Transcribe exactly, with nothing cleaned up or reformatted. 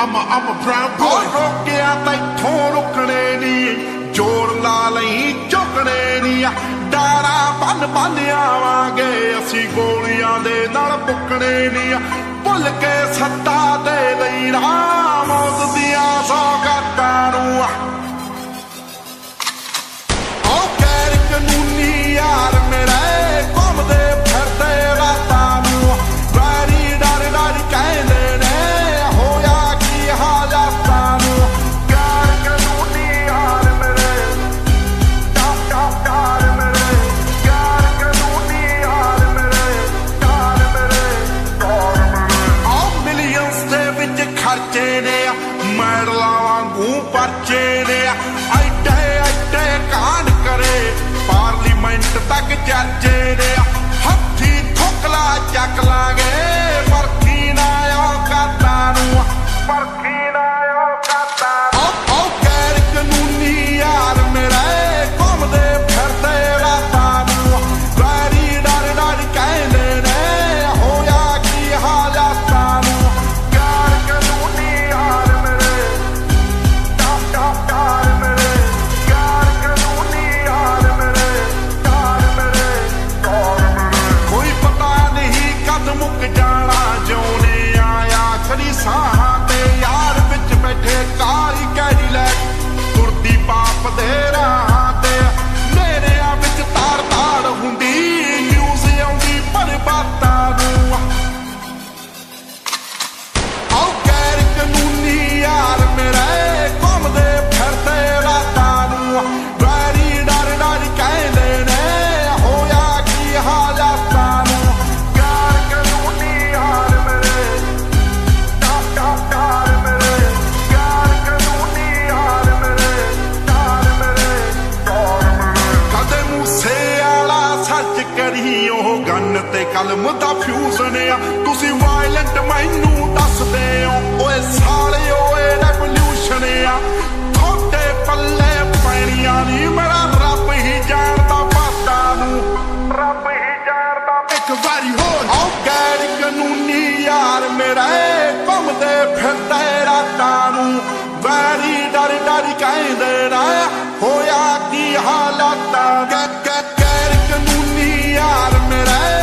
I'm a, I'm a proud boy. रोकिया तैथों रुकने नी जोर ला लई चुकने नी डारा बन बन आवांगे असी गोलियां दे नाल पुकने नी भुल के सत्ता दे लई राम मौत दियां सौगातां नूं ओ गैर कानूनी यार मेरे घुमदे फिरदे रातां नूं वैरी डर डर कहंदे ने होया की हालातां नूं गैर कानूनी यार मेरे टप टप यार मेरे गैर कानूनी यार मेरे यार मेरे यार मेरे ओ मिलियंस दे विच खर्चे ने मैडलां वांगू परचे ने ऐडे ऐडे कांड करे पार्लीमेंट तक चर्चे ने हत्थी ठोकला चक लांगे परखी ना औकातां नूं परखी ना औकातां ओ ओ गैर कानूनी यार मेरे घुमदे फिरदे रातां नूं वैरी डर डर कहंदे ने होया की हालातां नूं गैर कानूनी यार मेरे टप टप यार मेरे गैर कानूनी यार मेरे यार मेरे यार मेरे कोई पता नहीं कद मुक जाना जिउने आया खरी साहां ते यार विच बैठे काली कैडीलैक तुरदी पाप दे राहां ते मेरेआं विच तार ताड़ हुंदी न्यूज़ आउंदी पर बातां नूं ओ गैर कानूनी यार मेरे घुमदे फिरदे रातां नूं वैरी डर डर कहंदे ने होया की हालातां नूं गैर कानूनी यार मेरे टप टप यार मेरे गैर कानूनी यार मेरे यार मेरे यार मेरे कदे मूसे आला सच करी ओ गन ते कलम दा फ्यूजन आ तुसी वायलेंट मैनू दसदे हो ओए साले ओए रेवोल्यूशन आ थोड़े पल्ले पैणियां नी मेरा रब ही जानदा बातां नूं रब ही जानदा एक वारी होर ओ गैर कानूनी यार मेरे घुमदे फिरदे रातां नूं वैरी डर डर कहंदे ने होया की हालातां गैर कानूनी यार मेरे